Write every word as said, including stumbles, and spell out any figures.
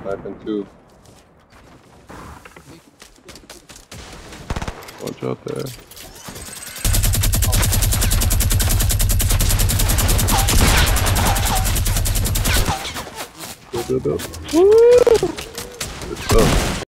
Sniping too. Watch out there. Go, go, go. Woo! Good stuff.